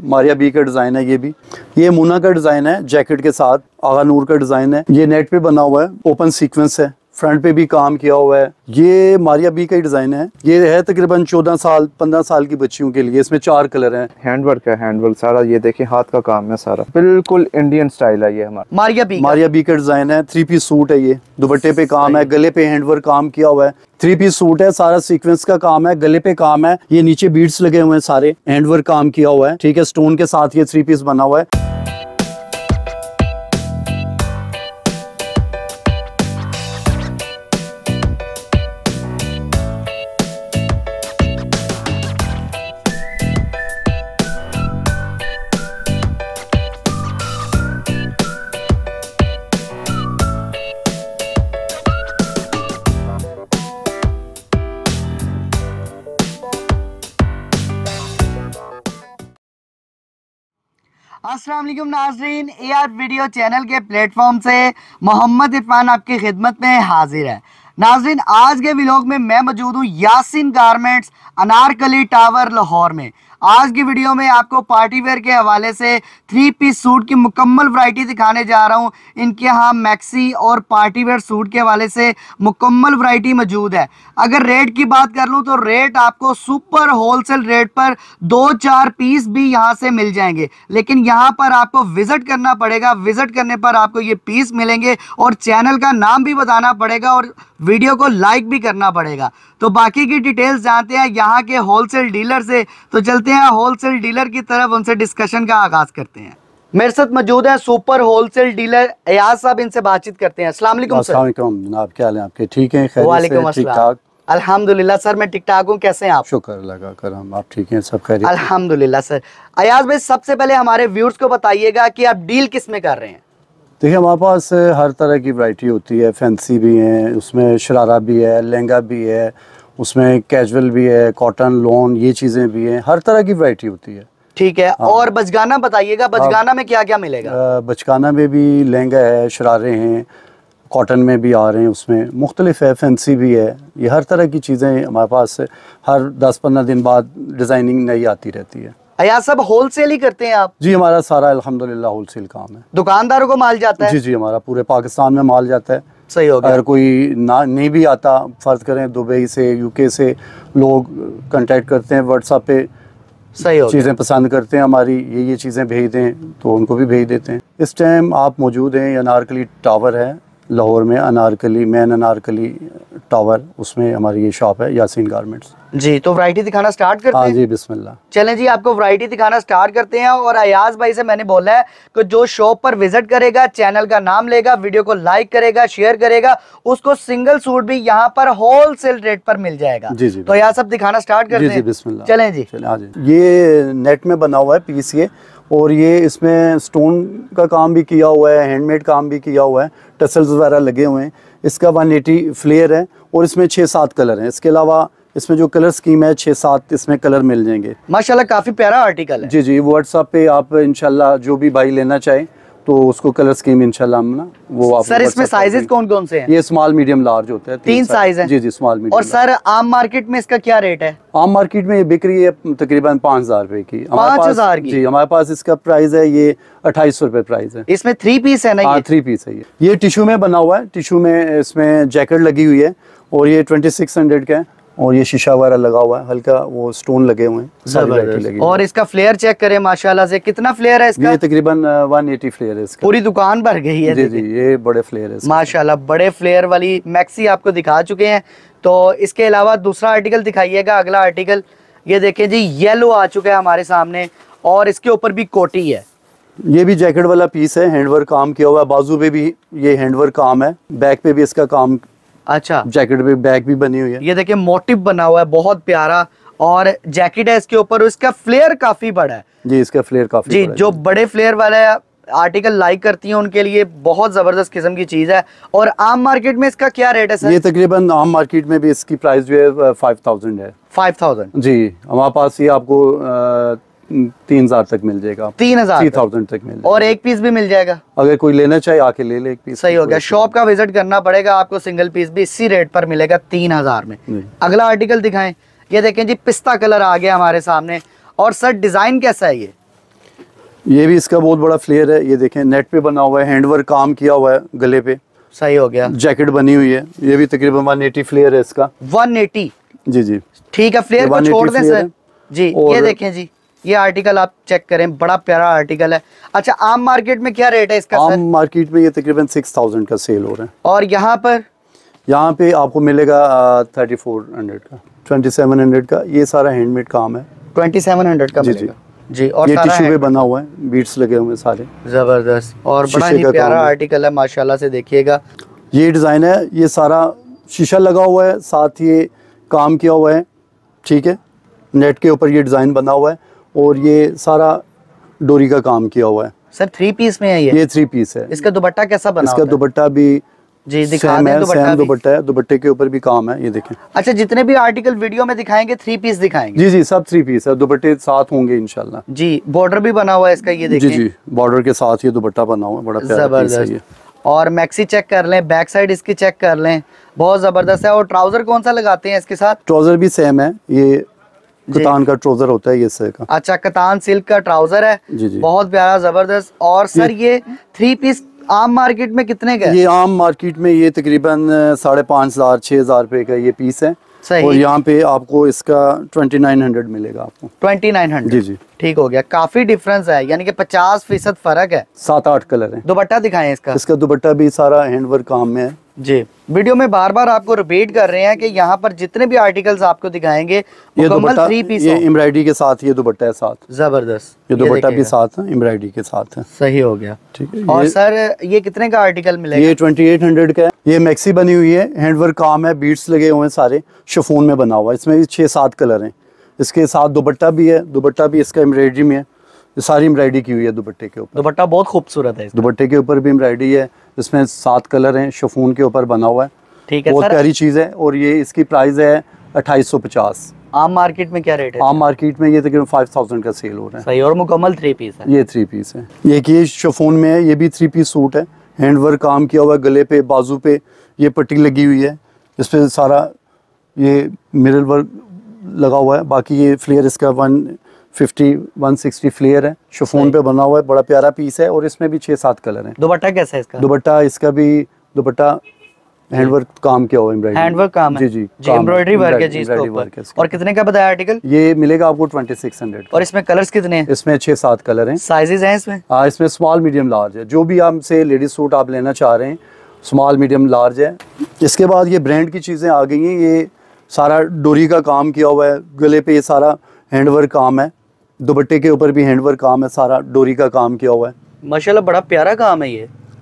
मारिया बी का डिजाइन है। ये मुना का डिजाइन है, जैकेट के साथ आगा नूर का डिजाइन है। ये नेट पे बना हुआ है, ओपन सीक्वेंस है, फ्रंट पे भी काम किया हुआ है। ये मारिया बी का ही डिजाइन है। ये है तकरीबन 14 साल 15 साल की बच्चियों के लिए। इसमें 4 कलर हैं। हैंडवर्क है, हैंडवर्क सारा, ये देखिए हाथ का काम है सारा, बिल्कुल इंडियन स्टाइल है। ये हमारा मारिया बी का डिजाइन है। 3 पीस सूट है। ये दुपट्टे पे काम है, गले पे हैंडवर्क काम किया हुआ है। 3 पीस सूट है, सारा सीक्वेंस का काम है, गले पे काम है। ये नीचे बीड्स लगे हुए हैं, सारे हैंडवर्क काम किया हुआ है। ठीक है, स्टोन के साथ ये 3 पीस बना हुआ है। अस्सलाम वालेकुम नाजरीन, AR वीडियो चैनल के प्लेटफॉर्म से मोहम्मद इरफान आपकी खिदमत में हाजिर है। नाजरीन, आज के व्लॉग में मैं मौजूद हूँ यासीन गारमेंट्स अनारकली टावर लाहौर में। आज की वीडियो में आपको पार्टी वेयर के हवाले से 3 पीस सूट की मुकम्मल वैरायटी दिखाने जा रहा हूँ। इनके यहाँ मैक्सी और पार्टी वेयर सूट के हवाले से मुकम्मल वैरायटी मौजूद है। अगर रेट की बात कर लूँ तो रेट आपको सुपर होलसेल रेट पर 2-4 पीस भी यहाँ से मिल जाएंगे, लेकिन यहाँ पर आपको विजिट करना पड़ेगा। विजिट करने पर आपको ये पीस मिलेंगे और चैनल का नाम भी बताना पड़ेगा और वीडियो को लाइक भी करना पड़ेगा। तो बाकी की डिटेल्स जानते हैं यहाँ के होलसेल डीलर से। तो चलते हैं होलसेल डीलर की तरफ, उनसे डिस्कशन का आगाज करते हैं। मेरे साथ मौजूद है सुपर होलसेल डीलर अयाज साहब, इनसे बातचीत करते हैं। अस्सलाम वालेकुम सर। अस्सलाम वालेकुम जनाब, क्या हाल है आपके? ठीक हैं? वालेकुम अस्सलाम। अल्हम्दुलिल्लाह सर, मैं ठीक ठाक हूँ। कैसे हैं आप? शुक्र अल्लाह का करम, आप ठीक हैं? सब खैरियत? अल्हम्दुलिल्लाह सर। अयाज भाई, सबसे पहले हमारे व्यूअर्स को बताइएगा कि आप डील किस में कर रहे हैं? देखिए, हमारे पास हर तरह की वैरायटी होती है। फैंसी भी है, उसमें शरारा भी है, लहंगा भी है, उसमें कैजुअल भी है, कॉटन लॉन, ये चीज़ें भी हैं। हर तरह की वैरायटी होती है। ठीक है। और बचगाना बताइएगा, बचगाना में क्या क्या मिलेगा? बचकाना में भी लहंगा है, शरारे हैं, कॉटन में भी आ रहे हैं, उसमें मुख्तलिफ है, फैंसी भी है। ये हर तरह की चीज़ें हमारे पास हर 10-15 दिन बाद डिज़ाइनिंग नई आती रहती है। अयाज साहब, होलसेल ही करते हैं आप? जी, हमारा सारा अल्हम्दुलिल्लाह होलसेल काम है। दुकानदारों को माल जाता है? जी, हमारा पूरे पाकिस्तान में माल जाता है। सही हो गया। अगर कोई नहीं भी आता, फ़र्ज करें दुबई से, UK से लोग कांटेक्ट करते हैं व्हाट्सएप पे, सही हो चीज़ें पसंद करते हैं हमारी, ये चीज़ें भेज दें तो उनको भी भेज देते हैं। इस टाइम आप मौजूद हैं, अनारकली टावर है लाहौर में, अनारकली मेन अनारकली टावर, उसमें हमारी ये शॉप है यासीन गारमेंट्स। जी, तो वैरायटी दिखाना स्टार्ट करते हैं? हाँ जी, बिस्मिल्लाह। चलें जी, आपको वैरायटी दिखाना स्टार्ट करते हैं। और अयाज भाई से मैंने बोला है कि जो शॉप पर विजिट करेगा, चैनल का नाम लेगा, वीडियो को लाइक करेगा, शेयर करेगा, उसको सिंगल सूट भी यहाँ पर होलसेल रेट पर मिल जाएगा। जी, तो अयाज साहब दिखाना स्टार्ट करते हैं? बिस्मिल्लाह। चलें जी। ये नेट में बना हुआ है पीस ये, और ये इसमें स्टोन का काम भी किया हुआ है, हैंडमेड काम भी किया हुआ है, टसल्स वगैरह लगे हुए हैं। इसका 180 फ्लेयर है और इसमें 6-7 कलर हैं। इसके अलावा इसमें जो कलर स्कीम है 6-7 इसमें कलर मिल जाएंगे। माशाल्लाह, काफी प्यारा आर्टिकल है। जी, व्हाट्सएप पे आप इंशाल्लाह जो भी भाई लेना चाहे तो उसको कलर स्कीम इंशाल्लाह हम ना वो आप। सर, इसमें साइजेस कौन कौन से हैं? ये स्माल मीडियम लार्ज होता है, 3 साइज है। जी, स्माल मीडियम। और सर, आम मार्केट में इसका क्या रेट है? आम मार्केट में ये बिक रही है तकरीबन 5,000 रुपए की। 5,000 की? जी, हमारे पास इसका प्राइस है ये 2800 रुपए प्राइस है। इसमें 3 पीस है ना? हाँ, 3 पीस है। ये टिश्यू में बना हुआ है, टिश्यू में इसमें जैकेट लगी हुई है और ये 2600 का है। और ये शीशा वगैरह लगा हुआ है, हल्का वो स्टोन लगे हुए हैं। और इसका फ्लेयर चेक करें माशाल्लाह से, कितना फ्लेयर है इसका? ये तकरीबन 180 फ्लेयर है इसका। पूरी दुकान भर गई है। जी, ये बड़े फ्लेयर है माशाल्लाह। बड़े फ्लेयर वाली मैक्सी आपको दिखा चुके हैं। तो इसके अलावा दूसरा आर्टिकल दिखाइएगा। अगला आर्टिकल ये देखें जी, येलो आ चुका है हमारे सामने और इसके ऊपर भी कोटी है। ये भी जैकेट वाला पीस है, हैंडवर्क काम किया हुआ है, बाजू पे भी ये हैंडवर्क काम है, बैक पे भी इसका काम। अच्छा, जैकेट पे बैक भी बनी हुई है। ये देखिए मोटिव बना हुआ है, बहुत प्यारा। और जैकेट है इसके ऊपर, इसका फ्लेयर काफी बड़ा है। जी, इसका फ्लेयर काफी जी, बड़ा है। जो बड़े फ्लेयर वाला आर्टिकल लाइक करती हैं उनके लिए बहुत जबरदस्त किस्म की चीज है। और आम मार्केट में इसका क्या रेट है सर? ये तकरीबन आम मार्केट में भी इसकी प्राइस जो है 5000 है। 5000? जी, हमारे पास ये आपको 3000 तक मिल जाएगा। 3000 तक मिल जाएगा। और एक पीस भी मिल जाएगा? अगर कोई लेना चाहे आके ले ले एक पीस। सही हो गया। शॉप का विजिट करना पड़ेगा आपको, सिंगल पीस भी इसी रेट पर मिलेगा 3000 में। अगला आर्टिकल दिखाएं। ये देखें जी, पिस्ता कलर आ गया हमारे सामने। और सर, डिजाइन कैसा है ये? ये भी इसका बहुत बड़ा फ्लेयर है, ये देखें नेट पे बना हुआ है, हैंडवर्क काम किया हुआ है गले पे, सही हो गया। जैकेट बनी हुई है, ये भी तकरीबन 180 फ्लेयर है इसका। 180? जी जी ठीक है, फ्लेयर को छोड़ दें सर जी। ये देखें जी, ये आर्टिकल आप चेक करें, बड़ा प्यारा आर्टिकल है। अच्छा, आम मार्केट में क्या रेट है इसका? आम मार्केट में ये तकरीबन 6000 का सेल हो रहा है। और यहाँ पर? यहाँ पे आपको मिलेगा 3400 का, 2700 का। ये सारा हैंडमेड काम है। 2700 का जी मिलेगा जी। और ये सारा टिश्यू पे बना हुआ है, बीट्स लगे हुए हैं सारे, जबरदस्त और बड़ा ही प्यारा आर्टिकल है माशाल्लाह से। देखिएगा ये डिज़ाइन है, ये सारा शीशा लगा हुआ है, साथ ये काम किया हुआ है, ठीक है। नेट के ऊपर ये डिज़ाइन बना हुआ है और ये सारा डोरी का काम किया हुआ है। सर 3 पीस में है ये 3 पीस है। इसका दुपट्टा कैसा बना? इसका दुपट्टा भी जी दिखा दें। दुपट्टा है, दुपट्टे के ऊपर भी काम है, ये देखें। अच्छा, जितने भी आर्टिकल वीडियो में दिखाएंगे 3 पीस दिखाएंगे? जी जी, सब 3 पीस है, दुपट्टे साथ होंगे इंशाल्लाह जी। बॉर्डर भी बना हुआ है इसका, ये देखिए। जी जी, बॉर्डर के साथ ये दुपट्टा बना हुआ है, बड़ा प्यारा पीस है ये। और मैक्सी चेक कर लें, बैक साइड इसकी चेक कर लें, बहुत जबरदस्त है। और ट्राउजर कौन सा लगाते हैं इसके साथ? ट्राउजर भी सेम है, ये कतान का ट्राउजर होता है ये से का। अच्छा, कतान सिल्क का ट्राउजर है जी जी, बहुत प्यारा जबरदस्त। और सर ये 3 पीस आम मार्केट में कितने का है? ये आम मार्केट में ये तकरीबन 5500 6000 रुपए का ये पीस है। सही। और यहाँ पे आपको इसका 2900 मिलेगा आपको। 2900? जी जी, ठीक हो गया। काफी डिफरेंस है, यानी कि 50% फर्क है। 7-8 कलर है। दुपट्टा दिखाएं इसका। इसका दुपट्टा भी सारा हैंडवर्क काम में है जी। वीडियो में बार बार आपको रिपीट कर रहे हैं कि यहाँ पर जितने भी आर्टिकल्स आपको दिखाएंगे ये दुपट्टा 3 पीस, ये एम्ब्रॉयडरी के साथ ये दुपट्टा है साथ। जबरदस्त, ये दुपट्टा भी साथ है, एम्ब्रॉयडरी के साथ है। सही हो गया, ठीक है। और सर ये कितने का आर्टिकल मिलेगा? ये 2800 का है। ये मैक्सी बनी हुई है, हैंडवर्क काम है, बीट्स लगे हुए हैं सारे, शिफॉन में बना हुआ है। इसमें भी 6-7 कलर हैं। इसके साथ दुपट्टा भी है, दुपट्टा भी इसका एम्ब्रॉयडरी में है, ये सारी एम्ब्रॉयडरी की हुई है दुपट्टे के ऊपर। दुपट्टा बहुत खूबसूरत है, दुपट्टे के ऊपर भी एम्ब्रॉयडरी है, इसमें 7 कलर हैं, शिफॉन के ऊपर बना हुआ है। ठीक है, बहुत प्यारी चीज़ है। और ये इसकी प्राइस है 2850। आम मार्केट में क्या रेट है? आम मार्केट में ये तकरीबन 5000 का सेल हो रहा है। सही। और मुकम्मल 3 पीस है? ये 3 पीस है। ये शिफॉन में है, ये भी 3 पीस सूट है, हैंडवर्क काम किया हुआ है, गले पे बाजू पे ये पट्टी लगी हुई है, इस पे सारा ये मिरर वर्क लगा हुआ है। बाकी ये फ्लेयर इसका 150-160 फ्लेयर है, शिफॉन पे बना हुआ है, बड़ा प्यारा पीस है। और इसमें भी 6-7 कलर हैं। दुपट्टा कैसा है इसका? दुपट्टा इसका भी दुपट्टा हैंडवर्क काम किया हुआ है, एम्ब्रॉयडरी हैंडवर्क काम है। जी जी, एम्ब्रॉयडरी वर्क है जी इसके ऊपर। और कितने का बताया आर्टिकल? ये मिलेगा आपको 2600। और इसमें कलर्स कितने हैं? इसमें 6-7 कलर हैं। साइजेस हैं इसमें? हाँ, इसमें स्मॉल मीडियम लार्ज है। जो भी आपसे लेडीज सूट आप लेना चाह रहे हैं, स्मॉल मीडियम लार्ज है। इसके बाद ये ब्रांड की चीज़ें आ गई हैं। ये सारा डोरी का काम किया हुआ है, गले पे ये सारा हैंडवर्क काम है, दुपट्टे के ऊपर भी हैंडवर्क काम है, सारा डोरी का काम किया हुआ है। माशाल्लाह बड़ा प्यारा काम है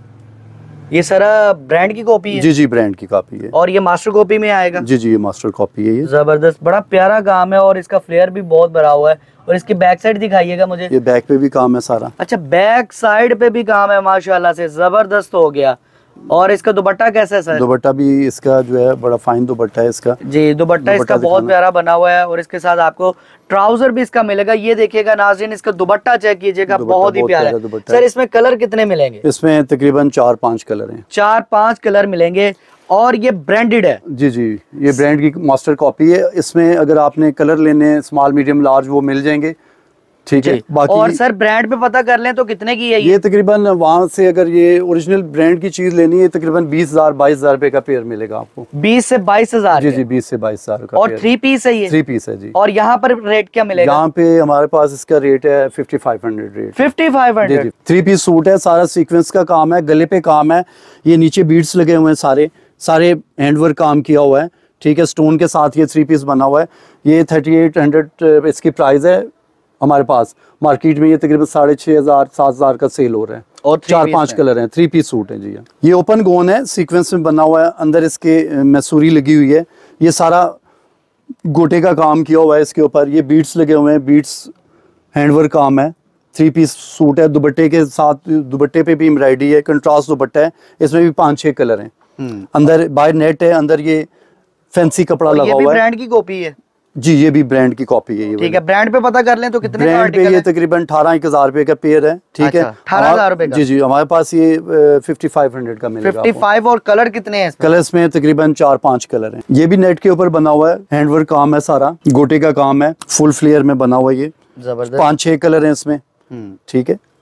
ये सारा ब्रांड की कॉपी है? जी जी, ब्रांड की कॉपी है। और ये मास्टर कॉपी में आएगा? जी जी, ये मास्टर कॉपी है। ये जबरदस्त, बड़ा प्यारा काम है। और इसका फ्लेयर भी बहुत बड़ा हुआ है। और इसकी बैक साइड दिखाइएगा मुझे। ये बैक पे भी काम है सारा। अच्छा, बैक साइड पे भी काम है, माशाल्लाह से जबरदस्त हो गया। और इसका दुपट्टा कैसा है सर? दुपट्टा भी इसका जो है बड़ा फाइन दुपट्टा है इसका। जी, दुपट्टा इसका बहुत प्यारा बना हुआ है। और इसके साथ आपको ट्राउजर भी इसका मिलेगा। ये देखिएगा नाज़रीन, इसका दुपट्टा चेक कीजिएगा, बहुत ही प्यारा है। सर इसमें कलर कितने मिलेंगे? इसमें तकरीबन 4-5 कलर हैं। 4-5 कलर मिलेंगे। और ये ब्रांडेड है? जी जी, ये ब्रांड की मास्टर कॉपी है। इसमें अगर आपने कलर लेने स्मॉल मीडियम लार्ज वो मिल जाएंगे, ठीक है। बाकी और सर ब्रांड पे पता कर लें तो कितने की है ये तकरीबन वहाँ से अगर ये ओरिजिनल ब्रांड की चीज लेनी है तकरीबन 20,000-22,000 रुपए का पेयर मिलेगा आपको। 20 से 22,000? जी जी, 20 से 22,000 का। और 3 पीस है ये? 3 पीस है जी। और यहाँ पर रेट क्या मिलेगा? यहाँ पे हमारे पास इसका रेट है 5500 रेट। 5500? 3 पीस सूट है, सारा सीक्वेंस का काम है, गले पे काम है, ये नीचे बीड्स लगे हुए हैं, सारे हैंडवर्क काम किया हुआ है, ठीक है। स्टोन के साथ ये 3 पीस बना हुआ है। ये 3800 इसकी प्राइस है। हमारे पास मार्केट में ये तकरीबन 6500-7000 का सेल हो रहा है। और 4-5 कलर हैं, 3 पीस सूट है जी। ये ओपन गोन है, सीक्वेंस में बना हुआ है, अंदर इसके मैसूरी लगी हुई है, ये सारा गोटे का काम किया हुआ है इसके ऊपर, ये बीट्स लगे हुए हैं, बीट्स हैंडवर्क काम है। 3 पीस सूट है, दुपट्टे के साथ, दुपट्टे पे भी एम्ब्रॉयडरी है, कंट्रास्ट दुपट्टा है, इसमें भी 5-6 कलर हैं। अंदर बाय नेट है, अंदर ये फैंसी कपड़ा लगा हुआ है। ब्रांड की कॉपी है जी, ये भी ब्रांड की कॉपी है। ये ठीक है। ब्रांड पे पता कर लें तो कितने का आर्टिकल है? ये तकरीबन 18,000 रुपए का पेयर है, ठीक है। 18,000 रुपए का? जी जी, हमारे पास ये 5500 का मिलेगा। 55। और कलर कितने हैं इसमें? कलर्स में तकरीबन 4-5 कलर हैं। ये भी नेट के ऊपर बना हुआ है, हैंडवर्क काम है, सारा गोटे का काम है, फुल फ्लेयर में बना हुआ है। ये जबरदस्त, 5-6 कलर हैं इसमें, ठीक है।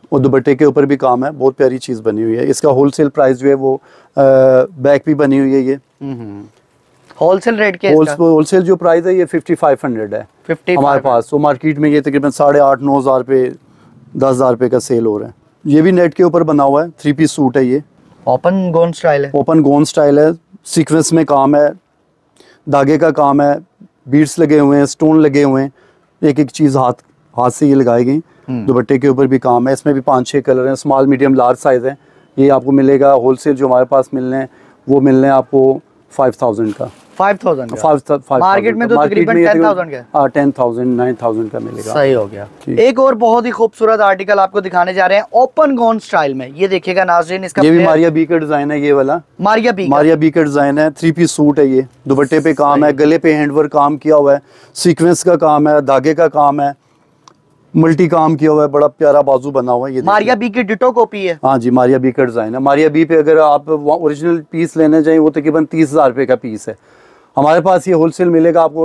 और दुपट्टे के ऊपर भी काम है, बहुत प्यारी चीज़ बनी हुई है। इसका होलसेल प्राइस जो है वो बैक भी बनी हुई है। ये होलसेल रेट के होलसेल जो प्राइस है ये 5500 है 55 हमारे पास। तो मार्केट में ये तकरीबन 8,500-9 हज़ार पे 10,000 रुपये का सेल हो रहा है। ये भी नेट के ऊपर बना हुआ है, 3 पीस सूट है। ये ओपन गोन स्टाइल है, ओपन गोन स्टाइल है, सीक्वेंस में काम है, धागे का काम है, बीड्स लगे हुए हैं, स्टोन लगे हुए हैं, एक एक चीज़ हाथ से ये लगाई गई। दुपट्टे के ऊपर भी काम है। इसमें भी 5-6 कलर हैं, स्मॉल मीडियम लार्ज साइज़ है। ये आपको मिलेगा होलसेल जो हमारे पास मिलने हैं वो मिलने हैं आपको 5,000 का। 5,000 मार्केट में तो तकरीबन 10,000 का। 10,000 9,000 का मिलेगा। सही हो गया। एक और बहुत ही खूबसूरत आर्टिकल आपको दिखाने जा रहे हैं ओपन गोन स्टाइल में। ये देखिएगा नाज़रीन, इसका ये भी मारिया बी का डिजाइन है। ये वाला मारिया बी का डिजाइन है, 3 पीस सूट है। ये दुपट्टे पे काम है, गले पे हैंडवर्क काम किया हुआ है, सीक्वेंस का काम है, धागे का काम है, मल्टी काम किया हुआ है, बड़ा प्यारा बाजू बना हुआ है। ये मारिया बी की डिटो कॉपी है। हाँ जी, मारिया बी का डिजाइन है। मारिया बी पे अगर आप ओरिजिनल पीस लेने जाए वो तकरीबन 30,000 रुपये का पीस है। हमारे पास ये होलसेल मिलेगा आपको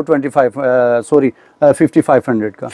5500 का।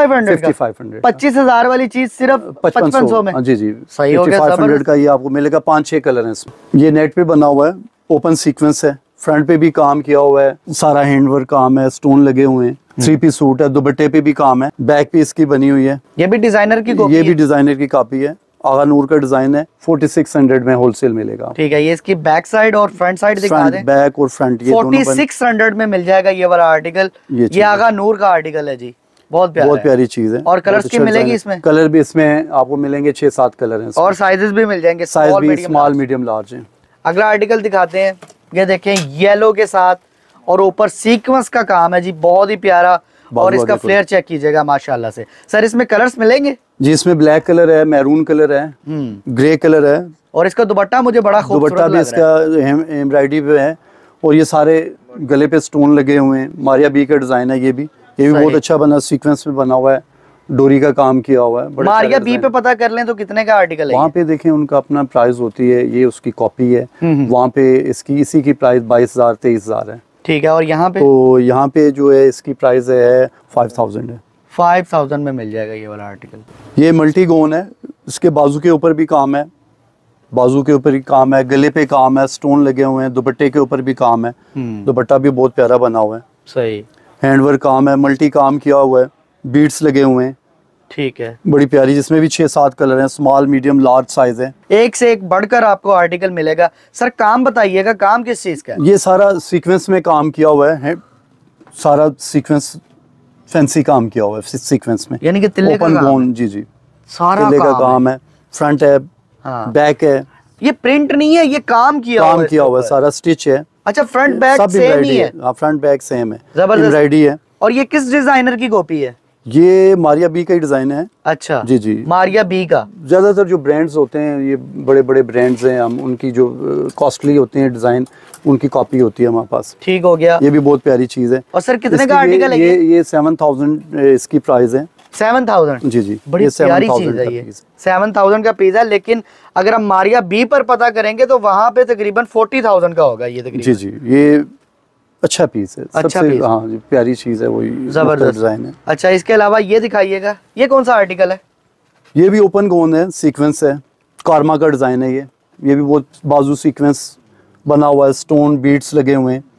5500 25,000 वाली चीज सिर्फ 5500 में। जी जी, सही हो गया। 5500 का ये आपको मिलेगा। 5-6 कलर हैं इसमें। ये नेट पे बना हुआ है, ओपन सीक्वेंस है, फ्रंट पे भी काम किया हुआ है, सारा हैंडवर्क काम है, स्टोन लगे हुए हैं, 3 पीस सूट है, दुपट्टे पे भी काम है, बैक पे इसकी बनी हुई है। ये भी डिजाइनर की कॉपी है। ये भी डिजाइनर की कॉपी है, आगा नूर का डिजाइन है। 4600 में होलसेल मिलेगा। ठीक है, ये इसकी बैक साइड और फ्रंट साइड दिखा दें। बैक और फ्रंट ये 4600 में मिल जाएगा ये वाला आर्टिकल। ये आगा नूर का आर्टिकल है जी, बहुत प्यारी चीज है। और कलर्स की मिलेगी इसमें? कलर भी इसमें आपको मिलेंगे 6-7 कलर हैं और साइजेस भी मिल जाएंगे, साइज भी स्मॉल मीडियम लार्ज है। अगला आर्टिकल दिखाते हैं। ये देखें, येलो के साथ और ऊपर सीक्वेंस का काम है जी, बहुत ही प्यारा। और इसका फ्लेयर चेक कीजिएगा माशाल्लाह से। सर इसमें कलर्स मिलेंगे जी? इसमें ब्लैक कलर है, मैरून कलर है, ग्रे कलर है। और इसका दुपट्टा मुझे बड़ा खूबसूरत दुपट्टा भी इसका एम्ब्रॉयडरी पे है और ये सारे गले पे स्टोन लगे हुए हैं। मारिया बी का डिजाइन है। ये भी बहुत अच्छा बना, सीक्वेंस में बना हुआ है, डोरी का काम किया हुआ है। मारिया बी पे पता कर लें तो कितने का आर्टिकल है? वहाँ पे देखें उनका अपना प्राइस होती है, ये उसकी कॉपी है। वहाँ पे इसी की प्राइस 22,000 23,000 है। ठीक है। और यहाँ पे? तो यहाँ पे जो है इसकी प्राइस है 5,000 है। 5,000 में मिल जाएगा ये वाला आर्टिकल। ये मल्टी गोन है, इसके बाजू के ऊपर भी काम है, बाजू के ऊपर भी काम है, गले पे काम है, स्टोन लगे हुए हैं, दुपट्टे के ऊपर भी काम है। दुपट्टा भी बहुत प्यारा बना हुआ है। सही। हैंडवर्क काम है, मल्टी काम किया हुआ है, बीड्स लगे हुए हैं। ठीक है, बड़ी प्यारी, जिसमें भी 6-7 कलर हैं, स्मॉल मीडियम लार्ज साइज है। एक से एक बढ़कर आपको आर्टिकल मिलेगा। सर काम बताइएगा, काम किस चीज का है? ये सारा सीक्वेंस में काम किया हुआ है, सारा सीक्वेंस फैंसी काम किया हुआ है सीक्वेंस में, यानी कि तिल्ले का गोन। जी जी, सारा तिल्ले का काम है। फ्रंट है, बैक है। ये प्रिंट नहीं है, ये काम किया हुआ है, सारा स्टिच है। अच्छा, फ्रंट बैक सेम ही है? फ्रंट बैक सेम है, जबरदस्त है। और ये किस डिजाइनर की कॉपी है? ये मारिया बी का ही डिजाइन है। अच्छा जी जी, मारिया बी का। ज्यादातर जो ब्रांड्स होते हैं, ये बड़े बड़े ब्रांड्स हैं, हम उनकी जो कॉस्टली होते हैं डिजाइन, उनकी कॉपी होती है हमारे पास। ठीक हो गया। ये भी बहुत प्यारी चीज है। और सर कितने का आर्टिकल है? ये 7,000 इसकी प्राइस है। 7,000? जी जी, बड़ी प्यारी चीज है ये। 7,000 का पीस है, लेकिन अगर हम मारिया बी पर पता करेंगे तो वहां पे तकरीबन 40,000 का होगा ये तकरीबन। जी जी, ये अच्छा पीस है। अच्छा पीस। हाँ जी, प्यारी चीज है, वही जबरदस्त डिजाइन है। अच्छा, इसके अलावा ये दिखाइएगा, ये कौन सा आर्टिकल है? ये भी ओपन गोन है, सीक्वेंस है, कारमा का डिजाइन है। ये भी बहुत बाजू सीक्वेंस बना हुआ है, स्टोन बीड्स लगे हुए हैं,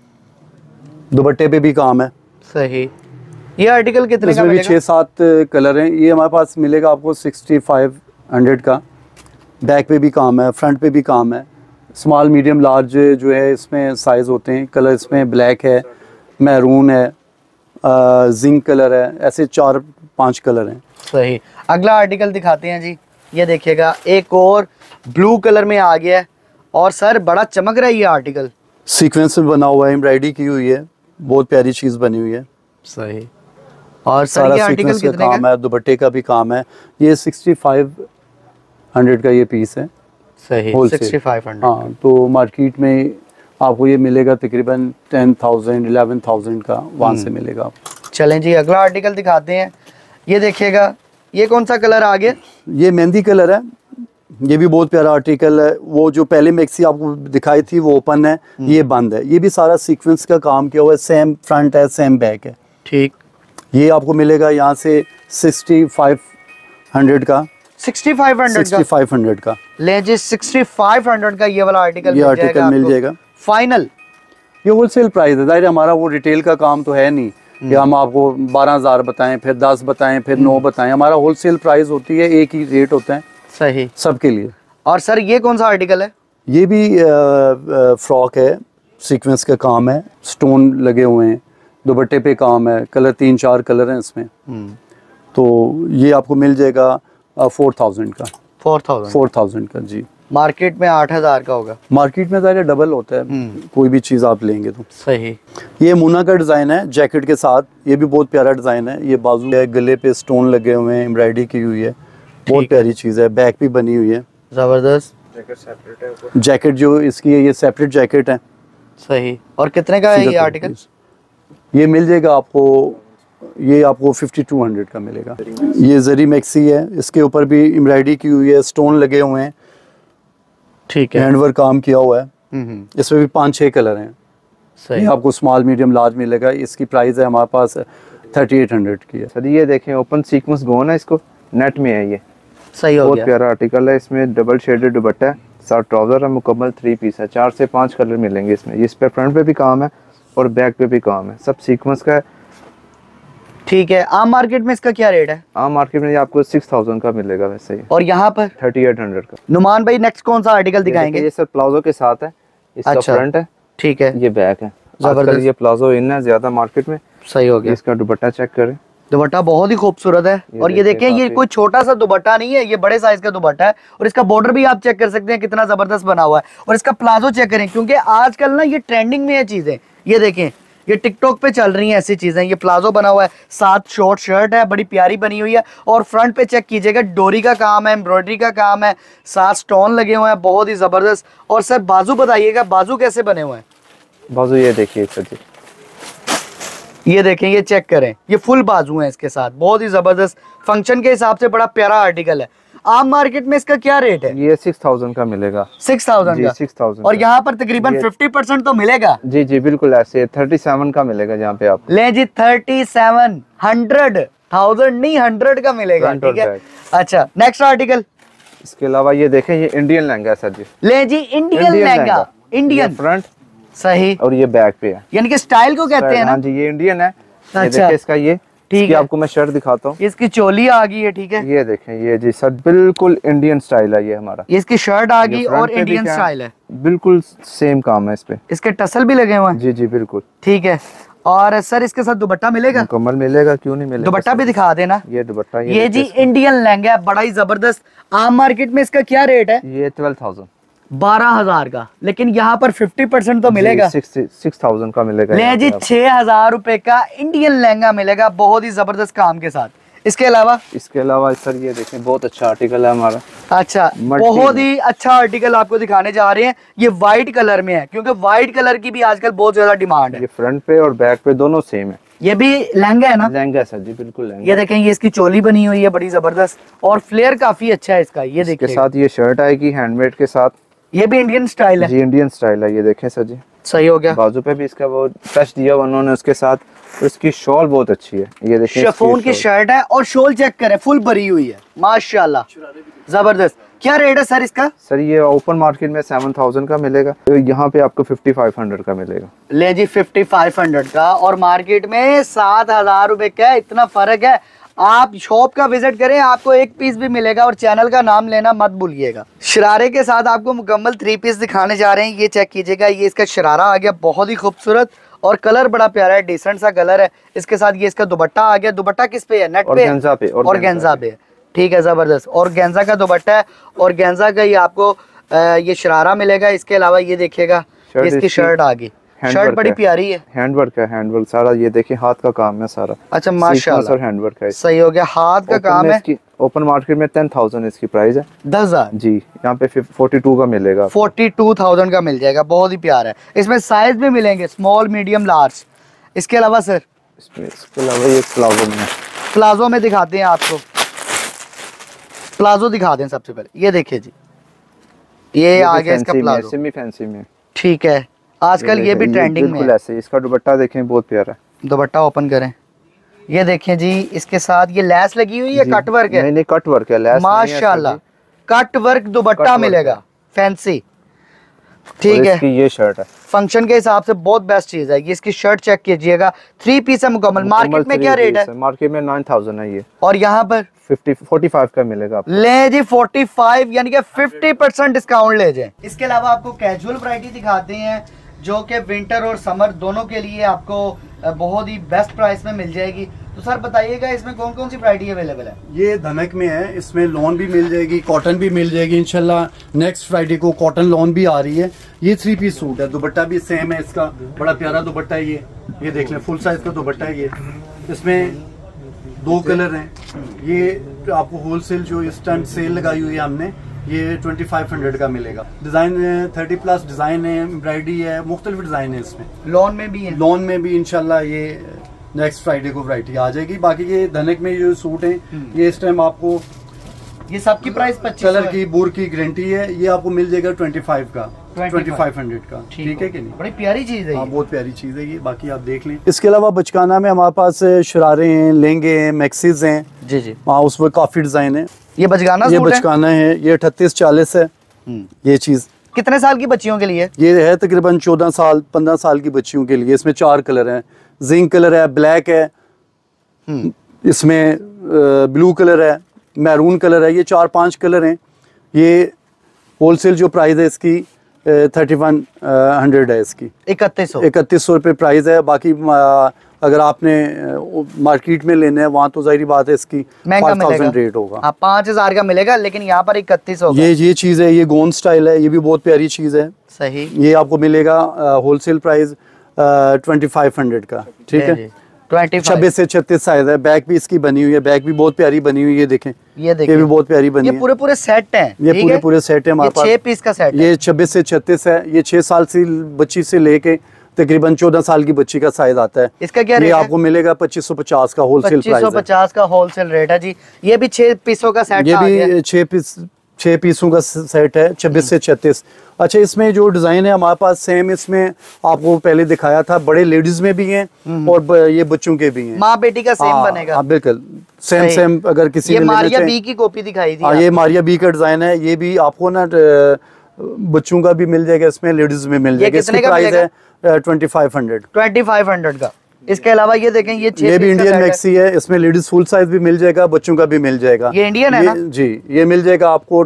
दुपट्टे पे भी काम है। सही। ये आर्टिकल कितने का मिलेगा? 6-7 कलर हैं। ये हमारे पास मिलेगा आपको 6500 का। बैक पे भी काम है, फ्रंट पे भी काम है, स्मॉल मीडियम लार्ज जो है इसमें साइज होते हैं। कलर इसमें ब्लैक है, मैरून है, जिंक कलर है, ऐसे 4-5 कलर हैं। सही। अगला आर्टिकल दिखाते हैं जी। ये देखिएगा, एक और ब्लू कलर में आ गया है और सर बड़ा चमक रहा है ये आर्टिकल। सीक्वेंस में बना हुआ है, एम्ब्रॉयडरी की हुई है, बहुत प्यारी चीज बनी हुई है। सही। और सर ये आर्टिकल कितने का है? दुपट्टे का भी काम है। ये 6500 का ये पीस है। सही, 6500। हाँ, तो मार्केट में आपको ये मिलेगा तकरीबन 10,000 11,000 का, वहाँ से मिलेगा आपको। चलें जी, अगला आर्टिकल दिखाते हैं। ये देखिएगा, ये कौन सा कलर आ गया? ये मेहंदी कलर है। ये भी बहुत प्यारा आर्टिकल है। वो जो पहले मैक्सी आपको दिखाई थी वो ओपन है, ये बंद है। ये भी सारा सीक्वेंस का काम किया हुआ है, सेम फ्रंट है, सेम बैक है। ठीक। ये आपको मिलेगा यहाँ से 6500 का। 6500 का, 6500 का ले जी 6500 का ये वाला आर्टिकल ये आर्टिकल मिल जाएगा फाइनल। ये होलसेल प्राइस है, जाहिर हमारा वो रिटेल का काम तो है नहीं कि हम आपको 12000 बताएं फिर 10 बताएं फिर 9 बताएं, हमारा होलसेल प्राइस होती है, एक ही रेट होता है सही सबके लिए। और सर ये कौन सा आर्टिकल है? ये भी फ्रॉक है, सीक्वेंस का काम है, स्टोन लगे हुए हैं, दुपट्टे पे काम है, कलर 3-4 कलर हैं इसमें। तो ये आपको मिल जाएगा 4000 का। 4000 का जी। मार्केट में 8000 का होगा। मार्केट में ज़ाहिर डबल होता है कोई भी चीज़ आप लेंगे तो। सही। ये मुना का डिज़ाइन है जैकेट के साथ, ये भी बहुत प्यारा डिज़ाइन है। ये बाजू है, गले पे स्टोन लगे हुए हैं, एम्ब्रॉयडरी की हुई है, बहुत प्यारी चीज़ है, बैक भी बनी हुई है जबरदस्त। जैकेट जो इसकी है ये सेपरेट जैकेट है। सही। और कितने का है ये आर्टिकल? ये मिल जाएगा आपको, ये आपको 5200 का मिलेगा। ये जरी मैक्सी है, इसके ऊपर भी एम्ब्रॉयडरी की हुई है, स्टोन लगे हुए हैं, ठीक है, हैंडवर्क काम किया हुआ है। इसमें भी 5-6 कलर हैं। सही। ये आपको स्मॉल मीडियम लार्ज मिलेगा। इसकी प्राइस है हमारे पास 3800 की है। सर ये देखें ओपन सीक्वेंस गोन है, इसको नेट में है ये, सही हो बहुत गया। प्यारा आर्टिकल है। इसमें डबल शेडेड दुपट्टा है, साथ ट्राउजर है, मुकम्मल 3 पीस है, 4 से 5 कलर मिलेंगे इसमें। इस पे फ्रंट पे भी काम है और बैक पे भी काम है, सब सीक्वेंस का है। ठीक है। आम मार्केट में इसका क्या रेट है? आम मार्केट में ये आपको 6000 का मिलेगा वैसे ही। और यहाँ पर 3800 का। नुमान भाई नेक्स्ट कौन सा आर्टिकल दिखाएंगे? ये सर प्लाजो के साथ है, इसका अच्छा। फ्रंट है, ठीक है, ये बैक है। जबरदस्त। आजकल ये प्लाजो इन है ज्यादा मार्केट में। सही हो गया। इसका दुपट्टा चेक करें, दुपट्टा बहुत ही खूबसूरत है। और ये देखें, ये कोई छोटा सा दुपट्टा नहीं है, ये बड़े साइज का दुपट्टा है। और इसका बॉर्डर भी आप चेक कर सकते हैं कितना जबरदस्त बना हुआ है। और इसका प्लाजो चेक करें, क्योंकि आजकल ना ये ट्रेंडिंग में है चीजें। ये देखें, ये टिकटॉक पे चल रही हैं ऐसी चीजें। ये प्लाजो बना हुआ है, साथ शॉर्ट शर्ट है, बड़ी प्यारी बनी हुई है। और फ्रंट पे चेक कीजिएगा, डोरी का काम है, एम्ब्रॉयडरी का काम है, साथ स्टोन लगे हुए हैं, बहुत ही जबरदस्त। और सर बाजू बताइएगा, बाजू कैसे बने हुए हैं? बाजू ये देखिए सर जी, ये देखें, ये चेक करें, ये फुल बाजू है इसके साथ, बहुत ही जबरदस्त। फंक्शन के हिसाब से बड़ा प्यारा आर्टिकल है। आम मार्केट में इसका क्या रेट है? ये 6000 का मिलेगा। 6000 जी, का। 6000 और यहाँ पर तकरीबन 50% तो मिलेगा। जी जी बिल्कुल ऐसे 37 का मिलेगा यहाँ पे आप। ले जी 3700 नहीं 100 का मिलेगा। फ्रंट और ठीक है, बैक। अच्छा नेक्स्ट आर्टिकल। इसके अलावा ये देखें, ये इंडियन लहंगा है सर जी। ले जी इंडियन लहंगा, इंडियन फ्रंट सही। और ये बैक पे है, यानी कि स्टाइल को कहते हैं ना। हाँ जी ये इंडियन है। ये अच्छा। देखिए इसका ये, ठीक इसकी है। आपको मैं शर्ट दिखाता हूँ। इसकी चोली आ गई है, ठीक है, ये देखें, ये जी सर बिल्कुल इंडियन स्टाइल है ये हमारा। ये इसकी शर्ट आ गई ये फ्रंट और पे भी इंडियन क्या स्टाइल है। बिल्कुल सेम काम है इस पे। इसके टसल भी लगे हुए हैं। जी जी बिल्कुल, ठीक है। और सर इसके साथ दुपट्टा मिलेगा? मुकम्मल मिलेगा, क्यों नहीं मिलेगा। दुपट्टा भी दिखा देना। ये दुपट्टा ये जी इंडियन लहंगा है, बड़ा ही जबरदस्त। आम मार्केट में इसका क्या रेट है? ये 12000 12,000 का, लेकिन यहाँ पर 50% तो मिलेगा। 6000 का मिलेगा। ले जी 6000 रुपए का इंडियन लहंगा मिलेगा, बहुत ही जबरदस्त काम के साथ। इसके अलावा सर ये देखें, बहुत अच्छा आर्टिकल है हमारा। अच्छा, बहुत ही अच्छा आर्टिकल आपको दिखाने जा रहे हैं। ये व्हाइट कलर में है, क्योंकि व्हाइट कलर की भी आजकल बहुत ज्यादा डिमांड है। ये फ्रंट पे और बैक पे दोनों सेम है। ये भी लहंगा है ना? लहंगा है सर जी, बिल्कुल लहंगा। ये देखें, ये इसकी चोली बनी हुई है बड़ी जबरदस्त, और फ्लेयर काफी अच्छा है इसका। ये इसके देखिए, साथ ये शर्ट आएगी हैंडमेड के साथ। ये भी इंडियन स्टाइल है। जी इंडियन स्टाइल है, ये देखें सर जी। सही हो गया। बाजू पे भी इसका वो टच दिया हुआ उन्होंने उसके साथ। इसकी शॉल बहुत अच्छी है, ये देखें। शिफॉन की शर्ट है और शॉल चेक करें, फुल भरी हुई है, माशाल्लाह जबरदस्त। क्या रेट है सर इसका? सर ये ओपन मार्केट में 7000 का मिलेगा, तो यहाँ पे आपको 5500 का मिलेगा। ले जी 5500 का, और मार्केट में 7000 रुपए का, इतना फर्क है। आप शॉप का विजिट करें, आपको एक पीस भी मिलेगा। और चैनल का नाम लेना मत भूलिएगा। शरारे के साथ आपको मुकम्मल 3 पीस दिखाने जा रहे हैं। ये चेक कीजिएगा, ये इसका शरारा आ गया, बहुत ही खूबसूरत, और कलर बड़ा प्यारा है, डिसेंट सा कलर है। इसके साथ ये इसका दुपट्टा आ गया। दुपट्टा किस पे है? नेट पे, ऑर्गेन्जा पे, ऑर्गेन्जा पे। ठीक है, जबरदस्त। और गेंजा का दुपट्टा है, और गेंजा का ये आपको ये शरारा मिलेगा। इसके अलावा ये देखिएगा, इसकी शर्ट आ गई। शर्ट बड़ी प्यारी है, हैंडवर्क है, हैंडवर्क सारा। ये देखिए हाथ का काम है सारा। अच्छा माशाल्लाह, हैंडवर्क है, सही हो गया, हाथ का काम है। ओपन मार्केट में 10000 इसकी प्राइस है। 10,000 जी, यहाँ पे 42 का मिलेगा। 42,000 का मिल जाएगा, बहुत ही प्यारा है। इसमें साइज भी मिलेंगे, स्मॉल मीडियम लार्ज। इसके अलावा सर, इसके अलावा ये प्लाजो में, प्लाजो में दिखाते हैं आपको। प्लाजो दिखा दें सबसे पहले। ये देखिए जी, ये आ गया इसका प्लाजो, सेमी फैंसी में। ठीक है, आजकल ये भी ट्रेंडिंग में है। ऐसे इसका दुपट्टा देखें, बहुत प्यारा है। दुपट्टा ओपन करें, ये देखें जी, इसके साथ ये लैस लगी हुई है, कट वर्क है? नहीं नहीं, कट वर्क है, लैस माशाल्लाह, कट वर्क दुपट्टा मिलेगा फैंसी। ठीक है, ये शर्ट है, फंक्शन के हिसाब से बहुत बेस्ट चीज है। ये इसकी शर्ट चेक कीजिएगा, 3 पीस है मुकम्मल। मार्केट में क्या रेट है? मार्केट में 9000 है ये, और यहाँ पर 45 का मिलेगा आपको। ले जी 45, यानी कि 50% डिस्काउंट ले जाए। इसके अलावा आपको कैजुअल वैरायटी दिखाते हैं जो कि विंटर और समर दोनों के लिए आपको बहुत ही बेस्ट प्राइस में मिल जाएगी। तो सर बताइएगा इसमें कौन कौन सी वैरायटी अवेलेबल है? ये धनक में है, इसमें लॉन भी मिल जाएगी, कॉटन भी मिल जाएगी इंशाल्लाह। नेक्स्ट फ्राइडे को कॉटन लॉन भी आ रही है। ये 3 पीस सूट है, दुपट्टा भी सेम है इसका, बड़ा प्यारा दुपट्टा है ये देख लें, फुल साइज का दुपट्टा है ये। इसमें 2 कलर हैं। ये आपको होलसेल जो इस टाइम सेल लगाई हुई है हमने, ये 2500 का मिलेगा। डिजाइन 30+ डिजाइन है, एम्ब्रॉयडरी है, मुख्तलिफ डिजाइन है इसमें। लॉन में भी है? लॉन में भी इंशाल्लाह ये नेक्स्ट फ्राइडे को वैरायटी आ जाएगी। बाकी ये धनक में जो सूट हैं ये इस टाइम आपको, ये सबकी प्राइस 25 कलर की बुर की गारंटी है, ये आपको मिल जाएगा 25 का, 2500 का। ठीक है कि नहीं? बड़ी प्यारी चीज है। हाँ, बहुत प्यारी चीज है ये, बाकी आप देख लें। इसके अलावा बचकाना में हमारे पास शरारे हैं, लहंगे हैं, मैक्सीज हैं जी जी। हाँ, उसमें काफी डिजाइन है। ये बचकाना ये बचकाना है, ये 38-40 है ये चीज। कितने साल की बच्चियों के लिए? ये है तकरीबन 14 साल 15 साल की बच्चियों के लिए। इसमें 4 कलर हैं, जिंक कलर है, ब्लैक है, इसमें ब्लू कलर है, मैरून कलर है, ये 4-5 कलर हैं। ये होलसेल जो प्राइस है इसकी 3100 है इसकी, 3100 रुपये प्राइस है। बाकी अगर आपने मार्केट में लेना है वहाँ तो जाहिर बात है इसकी 5000 रेट होगा। हाँ, 5000 का मिलेगा, लेकिन यहाँ पर 3100 होगा। ये चीज़ है, ये गोंद स्टाइल है, ये भी बहुत प्यारी चीज़ है। सही, ये आपको मिलेगा होलसेल प्राइस 2500 का। ठीक है, 26 से 36 साइज है। बैक भी इसकी बनी हुई है, बैक भी बहुत प्यारी बनी हुई है। देखें ये भी बहुत प्यारी बनी है। ये पूरे सेट है, ये पूरे सेट है हमारे पास। 6 पीस का सेट है। ये 26 से 36 है। ये 6 साल की बच्ची से लेके तकरीबन 14 साल की बच्ची का साइज आता है। इसका क्या रेट है? ये आपको मिलेगा 2550 का होलसेल प्राइस है। 2550 का होलसेल रेट है जी। ये भी 6 पीसों का सेट, ये भी 6 पीसों का सेट है, 26 से 36। अच्छा, इसमें जो डिजाइन है हमारे पास सेम, इसमें आपको पहले दिखाया था, बड़े लेडीज में भी हैं और ये बच्चों के भी हैं। माँ बेटी का सेम बनेगा। हाँ बिल्कुल सेम। अगर किसी ये मारिया बी की कॉपी दिखाई थी। हाँ, ये मारिया बी का डिजाइन है। ये भी आपको ना बच्चों का भी मिल जाएगा, इसमें लेडीज में मिल जाएगा। इसकी प्राइस है 2500 का। इसके अलावा ये देखें, ये भी इंडियन मैक्सी है, इसमें लेडीज फुल साइज भी मिल जाएगा, बच्चों का भी मिल जाएगा। ये इंडियन है ना जी? ये मिल जाएगा आपको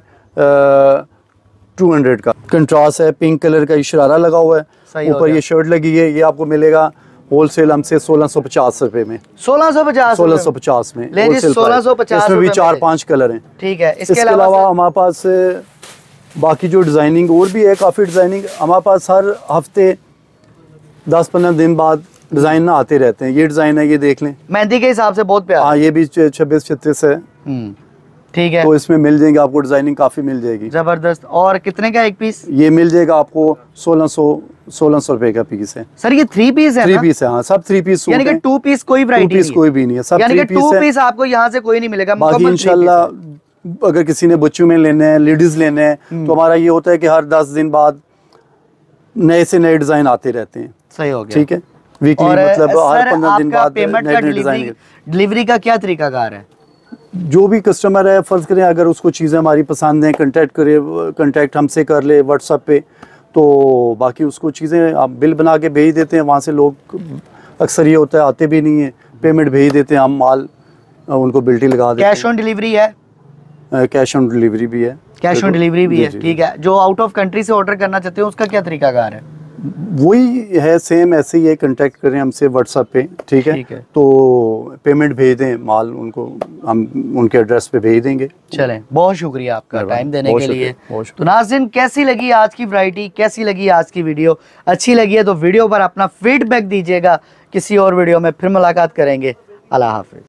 2200 का। कंट्रास्ट है, पिंक कलर का शरारा लगा हुआ है, ऊपर ये शर्ट लगी है। ये आपको मिलेगा होलसेल हमसे 1650 रुपए में। 1650 में 1650। इसमें भी 4-5 कलर हैं। ठीक है। इसके अलावा हमारे पास बाकी जो डिजाइनिंग और भी है, काफी डिजाइनिंग हमारे पास हर हफ्ते 10-15 दिन बाद डिजाइन ना आते रहते हैं। ये डिजाइन है, ये देख लें, मेहंदी के हिसाब से बहुत प्यारा। हाँ, ये भी 26-36 है। ठीक है, तो इसमें मिल जाएंगे आपको, डिजाइनिंग काफी मिल जाएगी। जबरदस्त। और कितने का एक पीस? ये मिल जाएगा आपको 1600 रुपए का पीस है। सर ये 3 पीस है? 3 पीस है, हाँ, सब 3 पीस। यानी कि 2 पीस कोई वैरायटी नहीं है? कोई भी नहीं है, सब 3 पीस है। 2 पीस आपको यहाँ से कोई नहीं मिलेगा। बाकी इंशाल्लाह अगर किसी ने बच्चों में लेने हैं, लेडीज लेने हैं, तो हमारा ये होता है कि हर 10 दिन बाद नए से नए डिजाइन आते रहते हैं। सही हो गया। ठीक है, वीकली मतलब हर 15 दिन बाद पेमेंट का डिलीवरी का क्या तरीकाकार है? जो भी कस्टमर है, फर्ज करें अगर उसको चीज़ें हमारी पसंद हैं, कांटेक्ट हमसे कर ले व्हाट्सएप पे, तो बाकी उसको चीज़ें आप बिल बना के भेज देते हैं। वहाँ से लोग अक्सर ये होता है आते भी नहीं है, पेमेंट भेज देते हैं, हम माल उनको बिल्टी लगा देते हैं। कैश ऑन डिलीवरी है? कैश ऑन डिलीवरी भी है। कैश ऑन डिलीवरी भी है, ठीक है। जो आउट ऑफ कंट्री से ऑर्डर करना चाहते हो उसका क्या तरीकाकार है? वही है, सेम ऐसे ही है, कांटेक्ट करें हमसे व्हाट्सएप पे। ठीक है, तो पेमेंट भेज दें, माल उनको हम उनके एड्रेस पे भेज देंगे। चलें, बहुत शुक्रिया आपका टाइम देने के लिए। तो नाज़रीन, कैसी लगी आज की वैरायटी, कैसी लगी आज की वीडियो? अच्छी लगी है तो वीडियो पर अपना फीडबैक दीजिएगा। किसी और वीडियो में फिर मुलाकात करेंगे। अल्लाह हाफिज़।